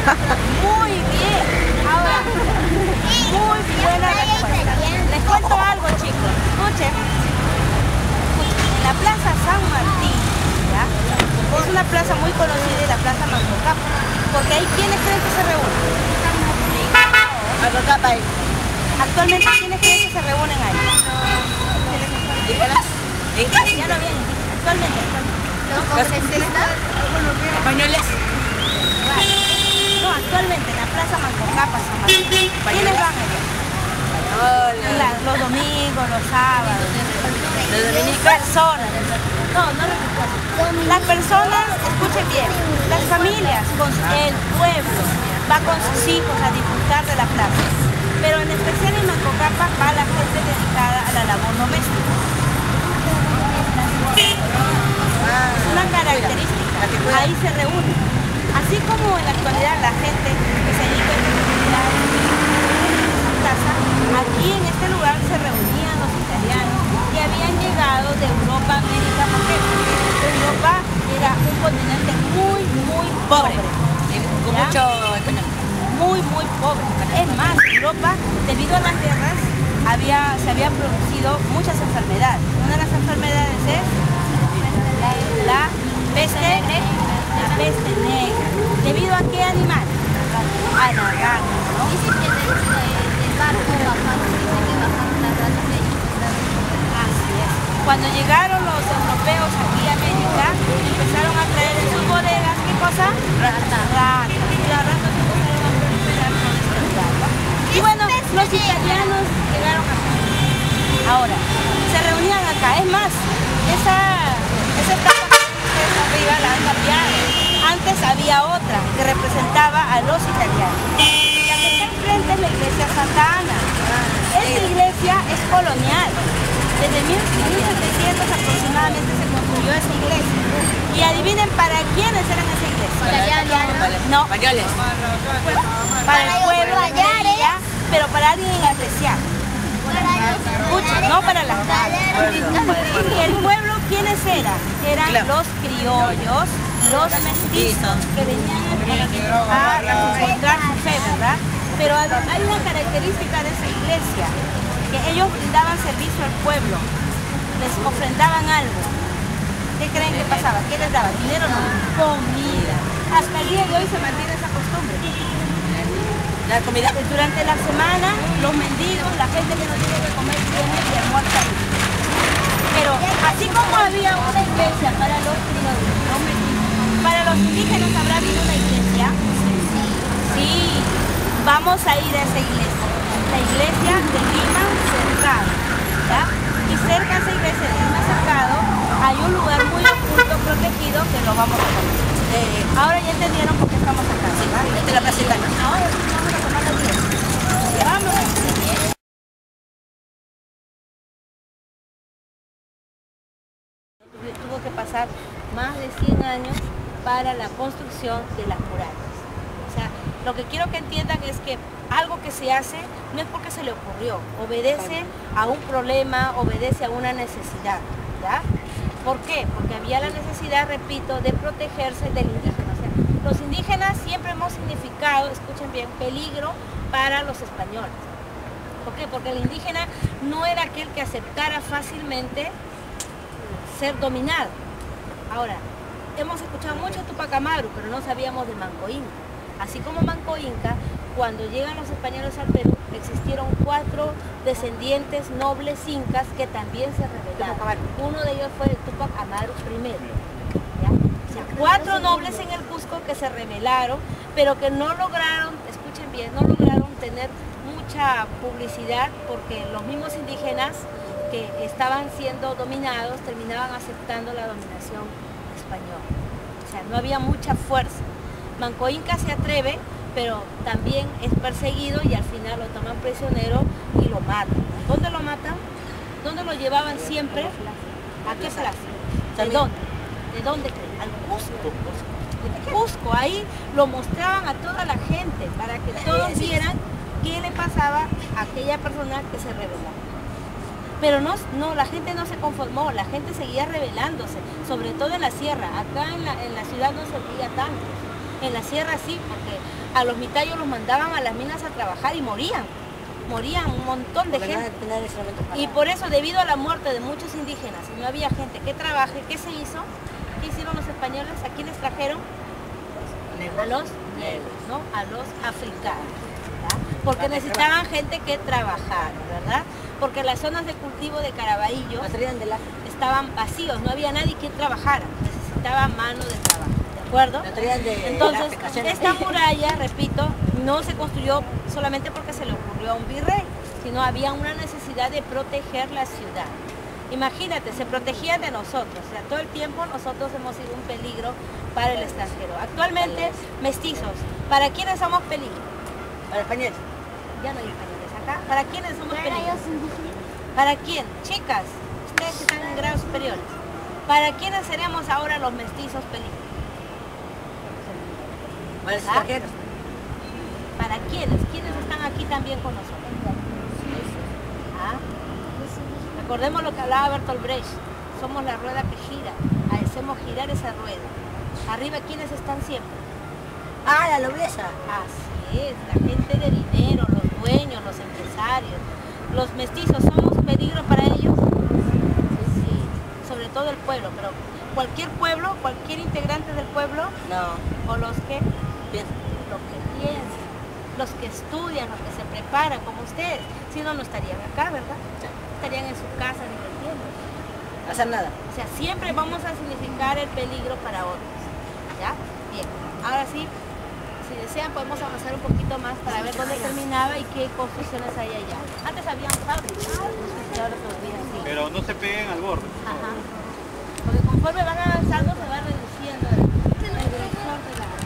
Muy bien. Ahora, muy buena respuesta. Les cuento algo, chicos. Escuchen. En la Plaza San Martín, ¿ya? Es una plaza muy conocida, la Plaza Mancocapa. Porque ahí, ¿quiénes creen que se reúnen? Mancocapa ahí. Actualmente, ¿quiénes creen que se reúnen ahí? Ya no vienen. Actualmente. ¿Los congresistas? ¿Españoles? No, actualmente en la Plaza Mancocapa, San Martín. ¿Quiénes van allá? Los domingos, los sábados. Los dominicos. Personas. No los las personas, escuchen bien, las familias, el pueblo, va con sus hijos a disfrutar de la plaza. Pero en especial en Mancocapa va la gente dedicada a la labor doméstica. Es una característica. Ahí se reúnen. Así como en la actualidad la gente que se dedica a la plaza, aquí en este lugar se reunían los italianos que habían llegado de Europa a América, porque Europa era un continente muy pobre. Con mucho económico. Muy pobre. Es más, Europa, debido a las guerras, se habían producido muchas enfermedades. Una de las enfermedades es la peste negra. ¿Debido a qué animal? A la rata, ¿no? Dicen que del barco bajaron, dicen que bajaron las ratas de allí. Así es. Cuando llegaron los europeos aquí a América, empezaron a traer en sus bodegas, ¿qué cosa? Ratas. Y las ratas empezaron a proliferar por este lugar, ¿no? Y bueno, los italianos llegaron acá. Ahora, se reunían acá. Es más, esa etapa que ustedes arriba la han cambiado. Antes había otra que representaba a los italianos. La que está enfrente es la iglesia Santa Ana. Esta iglesia es colonial. Desde 1700 aproximadamente se construyó esa iglesia. Y adivinen para quiénes eran esa iglesia. Italianos. No. Españoles. Para el pueblo, pero para alguien en especial. Escucha, no para las damas. El pueblo, ¿quiénes eran? Eran los criollos, los mestizos que venían a encontrar su fe, ¿verdad? Pero hay una característica de esa iglesia, que ellos brindaban servicio al pueblo, les ofrendaban algo. ¿Qué creen que pasaba? ¿Qué les daba? ¿Dinero? No, comida. Hasta el día de hoy se mantiene esa costumbre. La comida. Durante la semana, los mendigos, la gente que no tiene que comer, viene y almuerza ahí. Pero así como había una iglesia para los criollos, los mendigos, para los indígenas habrá habido una iglesia. Sí, vamos a ir a esa iglesia. La iglesia de Lima Cercado, ¿ya? Y cerca de esa iglesia de Lima Cercado hay un lugar muy oculto, protegido, que lo vamos a conocer. Ahora ya entendieron por qué estamos acá, ¿verdad? De la Plaza Italia. Ahora vamos a tomar la iglesia. Vamos. Tuvo que pasar más de 100 años para la construcción de las murallas. O sea, lo que quiero que entiendan es que algo que se hace no es porque se le ocurrió, obedece a un problema, obedece a una necesidad, ¿ya? ¿Por qué? Porque había la necesidad, repito, de protegerse del indígena. O sea, los indígenas siempre hemos significado, escuchen bien, peligro para los españoles. ¿Por qué? Porque el indígena no era aquel que aceptara fácilmente ser dominado. Ahora, hemos escuchado mucho Tupac Amaru, pero no sabíamos de Manco Inca. Así como Manco Inca, cuando llegan los españoles al Perú, existieron 4 descendientes nobles incas que también se rebelaron. Uno de ellos fue el Tupac Amaru I. ¿Ya? O sea, 4 nobles en el Cusco que se rebelaron, pero que no lograron, escuchen bien, no lograron tener mucha publicidad porque los mismos indígenas que estaban siendo dominados terminaban aceptando la dominación española. O sea, no había mucha fuerza. Manco Inca se atreve, pero también es perseguido y al final lo toman prisionero y lo matan. ¿Dónde lo matan? ¿Dónde lo llevaban siempre? ¿A qué plaza? ¿De dónde? ¿De dónde creen? Al Cusco. De Cusco, ahí lo mostraban a toda la gente para que todos vieran qué le pasaba a aquella persona que se rebelaba. Pero no, la gente no se conformó, la gente seguía rebelándose, sobre todo en la sierra. Acá en la ciudad no se veía tanto. En la sierra sí, porque a los mitayos los mandaban a las minas a trabajar y morían un montón de gente. Y por eso, debido a la muerte de muchos indígenas, y no había gente que trabaje, ¿qué se hizo? ¿Qué hicieron los españoles? ¿A quiénes trajeron? A los negros, ¿no? A los africanos, ¿verdad? Porque necesitaban gente que trabajara, ¿verdad? Porque las zonas de cultivo de Caraballo estaban vacíos, no había nadie que trabajara, necesitaba mano de trabajo, ¿de acuerdo? Entonces, esta muralla, repito, no se construyó solamente porque se le ocurrió a un virrey, sino había una necesidad de proteger la ciudad. Imagínate, se protegían de nosotros, o sea, todo el tiempo nosotros hemos sido un peligro para el extranjero. Actualmente, mestizos, ¿para quiénes somos peligro? Para españoles. Ya no hay españoles acá. ¿Para quiénes somos peligro? ¿Para quién? Chicas, ustedes que están en grados superiores. ¿Para quiénes seremos ahora los mestizos peligro? Para los extranjeros. ¿Para quiénes? ¿Quiénes están aquí también con nosotros? ¿Ah? Recordemos lo que hablaba Bertolt Brecht. Somos la rueda que gira. Hacemos girar esa rueda. Arriba, ¿quiénes están siempre? Ah, la nobleza. Así es, la gente de dinero, los dueños, los empresarios. Los mestizos, ¿somos peligro para ellos? Sí, sobre todo el pueblo, pero cualquier pueblo, cualquier integrante del pueblo, No. o los que Piensa. los que piensan, los que estudian, los que se preparan, como ustedes, si no, no estarían acá, ¿verdad? Estarían en su casa divirtiéndose. Hacer nada. O sea, siempre vamos a significar el peligro para otros, ¿ya? Bien, ahora sí, si desean podemos avanzar un poquito más para ver dónde terminaba y qué construcciones hay allá. Antes habían fábricas, y ahora todavía sí. Pero no se peguen al borde. Ajá. Porque conforme van avanzando se va reduciendo el grosor de la...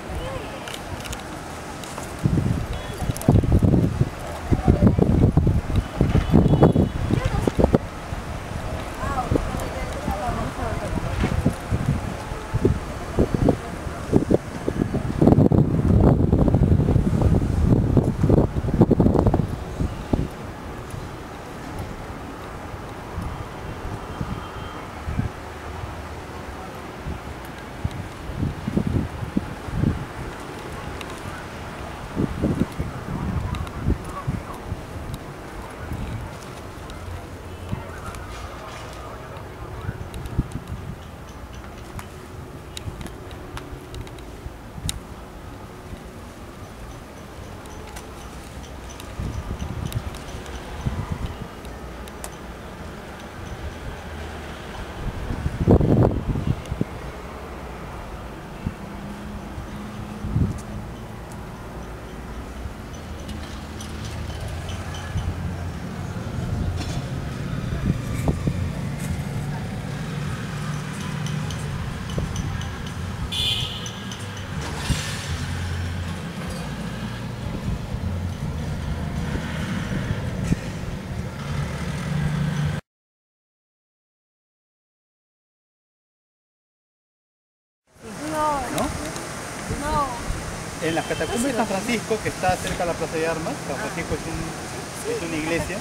En las catacumbas de San Francisco, que está cerca de la Plaza de Armas, San Francisco es una iglesia,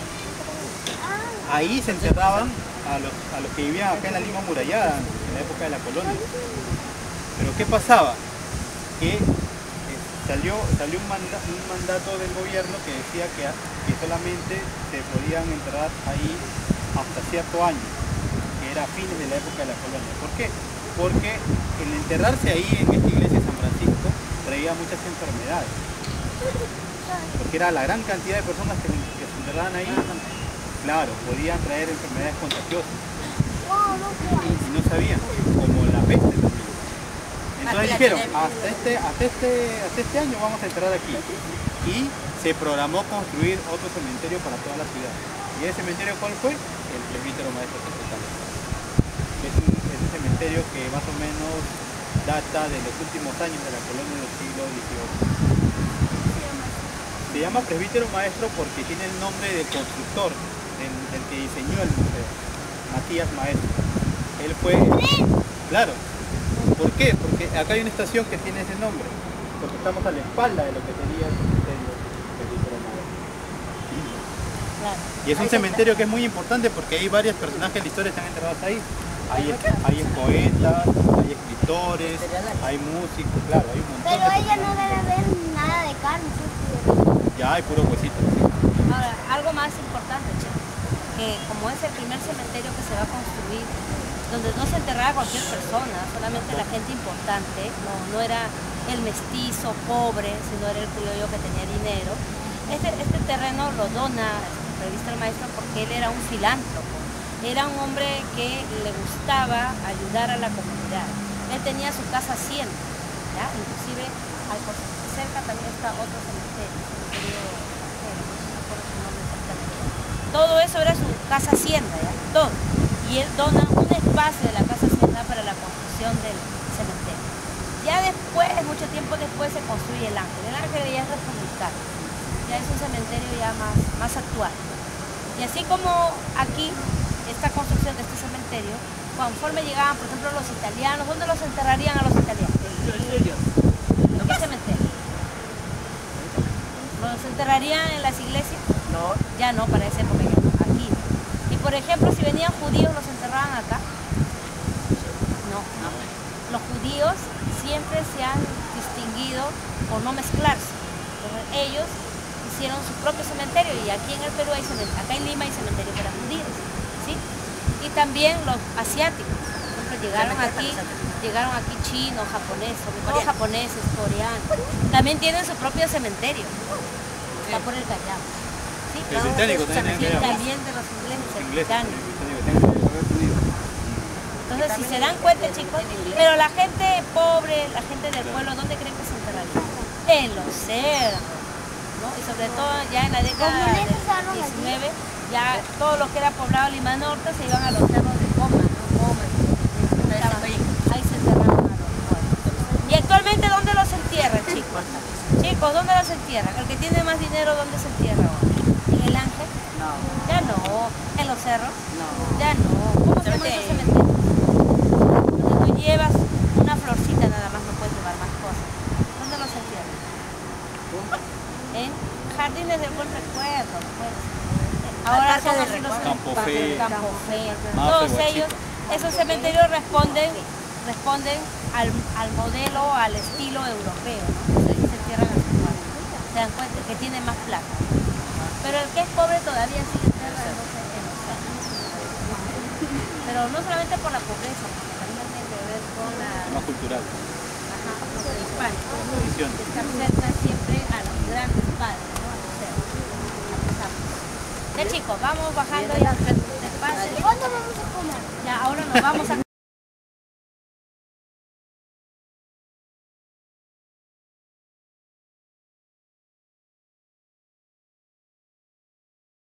ahí se encerraban a los que vivían acá en la Lima amurallada, en la época de la colonia. Pero ¿qué pasaba? Que salió un mandato del gobierno que decía que solamente se podían enterrar ahí hasta cierto año, que era a fines de la época de la colonia. ¿Por qué? Porque el enterrarse ahí en esta iglesia de San Francisco traía muchas enfermedades, porque era la gran cantidad de personas que se enterraban ahí, claro, podían traer enfermedades contagiosas y no sabían, como la peste también. Entonces dijeron, hasta este año vamos a enterrar aquí, y se programó construir otro cementerio para toda la ciudad. ¿Y ese cementerio cuál fue? El Presbítero Maestro Total. Es un cementerio que más o menos data de los últimos años de la colonia del siglo XVIII. Se llama Presbítero Maestro porque tiene el nombre del constructor, del que diseñó el museo, Matías Maestro. Él fue... Claro. ¿Por qué? Porque acá hay una estación que tiene ese nombre, porque estamos a la espalda de lo que sería el cementerio Presbítero Maestro. Y es un cementerio que es muy importante porque hay varios personajes de la historia que están enterrados ahí. hay poetas, hay escritores, hay músicos, claro, hay un montón Pero de ella no personas. debe haber nada de carne. Ya hay puro huesito. Sí. Ahora, algo más importante, chicos, que como es el primer cementerio que se va a construir, donde no se enterraba cualquier persona, solamente la gente importante, no era el mestizo pobre, sino era el criollo que tenía dinero. Este terreno lo dona el revista El Maestro porque él era un filántropo, era un hombre que le gustaba ayudar a la comunidad. Él tenía su casa hacienda, ¿ya? Inclusive cerca también está otro cementerio, no recuerdo su nombre exactamente. Todo eso era su casa hacienda, ¿ya? Todo. Y él dona un espacio de la casa hacienda para la construcción del cementerio. Ya después, mucho tiempo después, se construye el Ángel. El Ángel ya es republicano, ya es un cementerio ya más actual. Y así como aquí, esta construcción de este cementerio, conforme llegaban, por ejemplo, los italianos, ¿dónde los enterrarían a los italianos? ¿En qué cementerio? ¿Los enterrarían en las iglesias? No. Ya no, para esa época ya no, aquí. Y por ejemplo, si venían judíos, ¿los enterraban acá? No. Los judíos siempre se han distinguido por no mezclarse. Entonces, ellos hicieron su propio cementerio y aquí en el Perú hay cementerio, acá en Lima hay cementerio para judíos, ¿sí? Y también los asiáticos, por ejemplo, llegaron aquí chinos, japoneses, sobre todo japoneses, coreanos, también tienen su propio cementerio, está por el Callao, ¿sí? El británico también Sí, es también de los ingleses, el inglés. británico. Británico. Entonces, si se dan cuenta, chicos, pero la gente pobre, la gente del pueblo, ¿dónde creen que se enterraría? En los cerros, ¿no? Y sobre todo ya en la década del 19, ya todo lo que era poblado Lima Norte se iban a los cerros de Coma, ¿no? Ahí se enterraban a los pueblos. ¿Y actualmente dónde los entierran, chicos? Chicos, ¿dónde los entierran? El que tiene más dinero, ¿dónde se entierra ahora? ¿En el Ángel? No. Ya no. ¿En los cerros? No. Ya no. ¿Cómo se llaman esos cementerios? Donde tú llevas una florcita nada más, no puedes llevar más cosas. ¿Dónde los entierran? En Jardines del Buen Recuerdo, pues. Ahora son así los Campo Fe. Campo Fe. Mafre, Todos Huachico. ellos, esos cementerios responden al modelo, al estilo europeo, ¿no? Se entierran a su padre. Se dan cuenta que tiene más plata. Pero el que es pobre todavía sigue enterrándose en los cerros. Pero no solamente por la pobreza, porque también tiene que ver con la Tema cultural. hispánica. Tradición. Estar cerca siempre a los grandes padres, ¿no? A los cerros. Ya chicos, vamos bajando ya despacio. ¿Cuándo vamos a comer? Ya, ahora nos vamos a